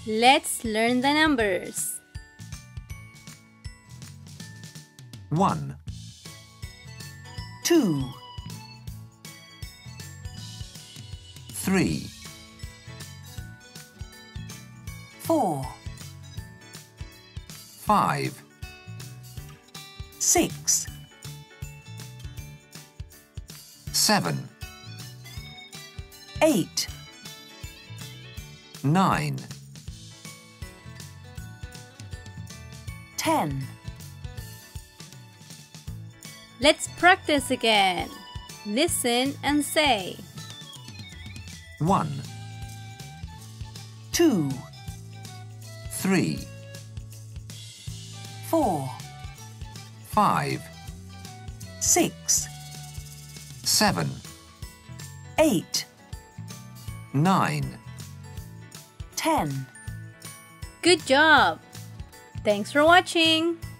Let's learn the numbers. 1, 2, 3, 4, 5, 6, 7, 8, 9, 10. Let's practice again. Listen and say. 1, 2, 3, 4, 5, 6, 7, 8, 9. 10. Good job! Thanks for watching.